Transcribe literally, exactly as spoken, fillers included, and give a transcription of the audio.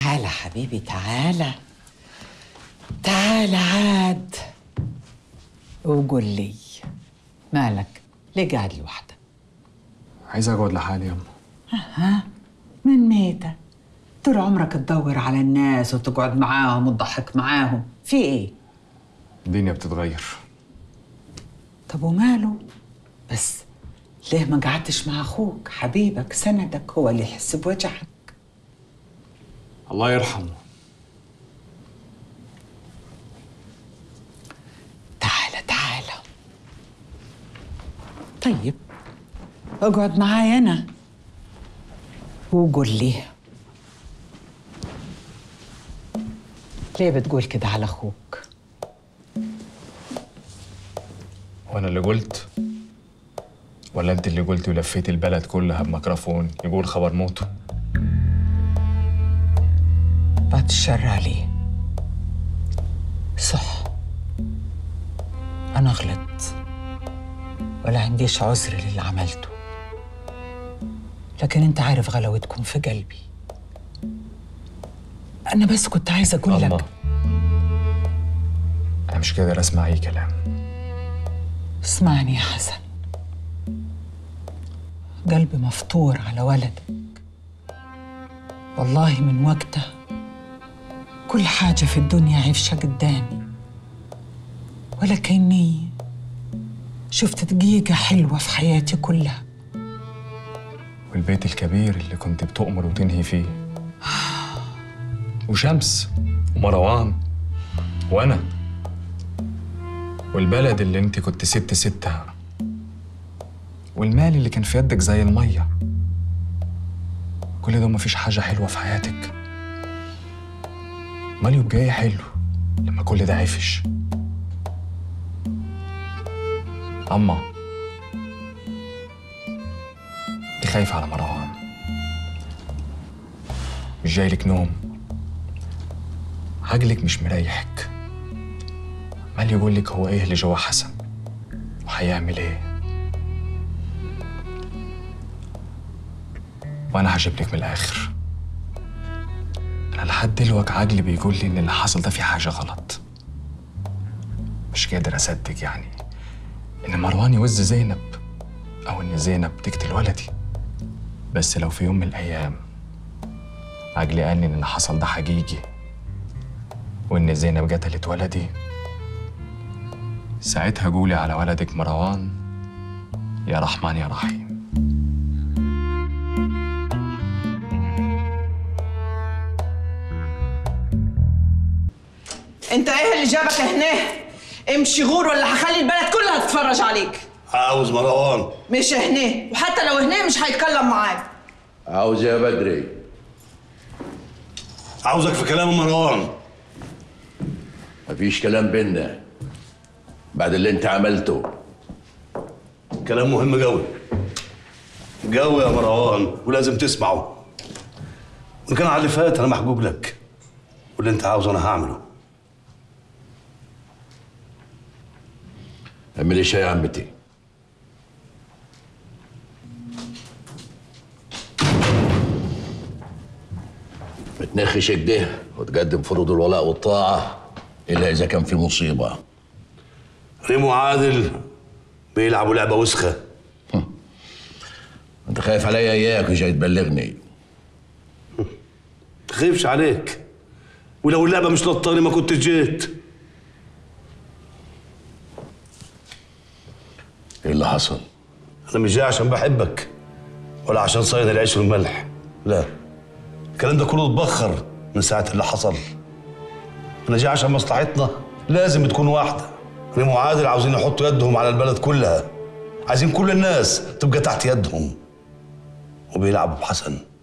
تعالى حبيبي، تعالى تعالى عاد وقول لي مالك، ليه قاعد لوحدك؟ عايز اقعد لحالي يما. اها، من ميتة طول عمرك تدور على الناس وتقعد معاهم وتضحك معاهم، في ايه؟ الدنيا بتتغير. طب وماله؟ بس ليه ما قعدتش مع اخوك حبيبك سندك، هو اللي يحس بوجعك؟ الله يرحمه. تعالى تعالى. طيب اقعد معايا انا وقول لي ليه بتقول كده على اخوك؟ وانا اللي قلت ولا انت اللي قلتي ولفيت البلد كلها بميكروفون يقول خبر موته؟ بعد الشر عليه. صح، انا غلط ولا عنديش عذر للي عملته، لكن انت عارف غلاوتكم في قلبي. انا بس كنت عايزه اقول الله. لك انا مش قادر اسمع اي كلام. اسمعني يا حسن، قلبي مفطور على ولدك، والله من وقتها كل حاجة في الدنيا عفشة قدامي، ولا كأني شفت دقيقة حلوة في حياتي كلها. والبيت الكبير اللي كنت بتؤمر وتنهي فيه، وشمس ومروان وانا، والبلد اللي انت كنت ست ستها، والمال اللي كان في يدك زي المية، كل ده مفيش حاجة حلوة في حياتك. مال يبقى ايه حلو لما كل ده عفش؟ أما انت خايفة على مروان، مش جايلك نوم، عقلك مش مريحك، عمال يقول لك هو ايه اللي جوا حسن وهيعمل ايه. وانا هجيب لك من الاخر، انا لحد دلوقتي عقلي بيقول لي ان اللي حصل ده في حاجه غلط. مش قادر اصدق يعني ان مروان يوز زينب او ان زينب تقتل ولدي. بس لو في يوم من الايام عقلي قال لي ان اللي حصل ده حقيقي وان زينب قتلت ولدي، ساعتها قولي على ولدك مروان يا رحمن يا رحيم. انت ايه اللي جابك هنا؟ امشي غور ولا هخلي البلد كلها تتفرج عليك. عاوز مروان. مش هنا، وحتى لو هنا مش هيتكلم معاك. عاوز يا بدري. عاوزك في كلام مروان. مفيش كلام بينا بعد اللي انت عملته. كلام مهم قوي قوي يا مروان، ولازم تسمعه. وان كان على اللي فات انا محجوب لك، واللي انت عاوزه انا هعمله. اعملي شاي يا عمتي. ما تنخش كده وتقدم فروض الولاء والطاعة إلا إذا كان في مصيبة. ريمو عادل بيلعبوا لعبة وسخة. أنت خايف عليا إياك وجاي تبلغني. تخيفش عليك، ولو اللعبة مش لطاني ما كنت جيت. إيه اللي حصل؟ أنا مش جاي عشان بحبك ولا عشان صيد العيش والملح، لا. الكلام ده كله اتبخر من ساعة اللي حصل. أنا جاي عشان مصلحتنا لازم تكون واحدة. ريمو عادل عاوزين يحطوا يدهم على البلد كلها، عايزين كل الناس تبقى تحت يدهم، وبيلعبوا بحسن.